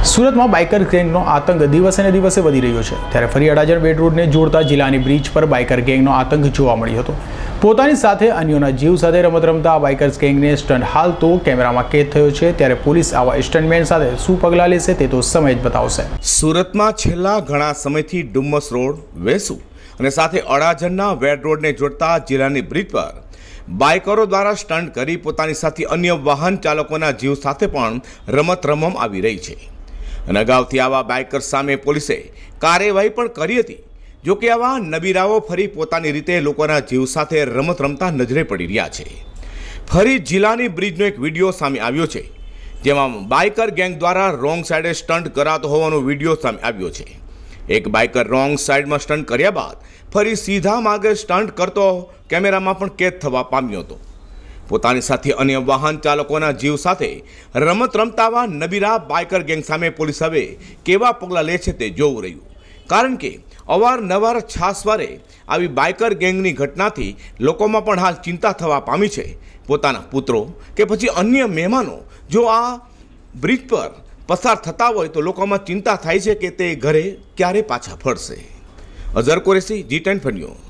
સુરતમાં બાઇકર ગેંગનો આતંક દિવસે ને દિવસે વધી રહ્યો છે ત્યારે ફરી અડાજણ બેટ રોડને જોડતા જિલ્લાની બ્રિજ પર બાઇકર ગેંગનો આતંક જોવા મળ્યો હતો। પોતાની સાથે અન્યોના જીવ સાથે રમત રમતા આ બાઇકર્સ ગેંગને સ્ટન્ટ હાલ તો કેમેરામાં કેદ થયો છે ત્યારે પોલીસ આવા સ્ટન્ટમેન સાથે શું પગલાં લેશે તે તો સમય જ બતાવશે। સુરતમાં છેલ્લા ઘણા સમયથી ડુમ્મસ રોડ, વેસુ અને સાથે અડાજણના બેટ રોડને જોડતા જિલ્લાની બ્રિજ પર બાઇકરો દ્વારા સ્ટન્ટ કરી પોતાની સાથે અન્ય વાહન ચાલકોના જીવ સાથે પણ રમત રમવામાં આવી રહી છે અને અગાઉથી આવા બાઇકર્સ સામે પોલીસે કાર્યવાહી પણ કરી હતી। જો કે આવા નબીરાઓ ફરી પોતાની રીતે લોકોના જીવ સાથે રમત રમતા નજરે પડી રહ્યા છે। ફરી જિલ્લાની બ્રિજનો એક વિડીયો સામે આવ્યો છે જેમાં બાઇકર ગેંગ દ્વારા રોંગ સાઈડે સ્ટન્ટ કરાતો હોવાનો વિડીયો સામે આવ્યો છે। એક બાઇકર રોંગ સાઈડમાં સ્ટન્ટ કર્યા બાદ ફરી સીધા માર્ગે સ્ટન્ટ કરતો કેમેરામાં પણ કેદ થવા પામ્યો હતો। પોતાની સાથે અન્ય વાહન ચાલકોના જીવ સાથે રમત રમતાવા નબીરા બાઇકર ગેંગ સામે પોલીસ હવે કેવા પગલાં લે છે તે જોવું રહ્યું, કારણ કે અવારનવાર છાસવારે આવી બાઇકર ગેંગની ઘટનાથી લોકોમાં પણ હાલ ચિંતા થવા પામી છે। પોતાના પુત્રો કે પછી અન્ય મહેમાનો જો આ બ્રિજ પર પસાર થતા હોય તો લોકોમાં ચિંતા થાય છે કે તે ઘરે ક્યારે પાછા ફરશે। Azhar Qureshi, G10 news.